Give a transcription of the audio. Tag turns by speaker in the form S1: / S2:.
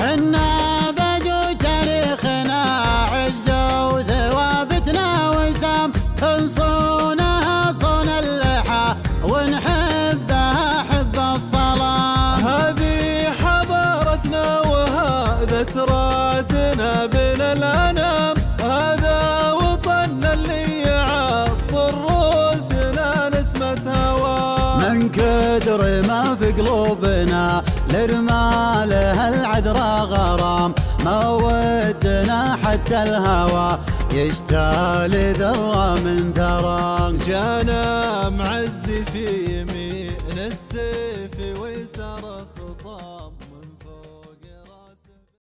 S1: حنا بدو تاريخنا عز وثوابتنا وسام، نصونها صون اللحى ونحبها حب الصلاة.
S2: هذه حضارتنا وهذا تراثنا بين الأنام، هذا وطننا اللي يعطر روسنا نسمة هواه.
S1: من كدر ما في قلوبنا لرمالها العذراء غرام، ما ودنا حتى الهوى يشتال ذرة من ثرى.
S2: جانا معز في يمين السيف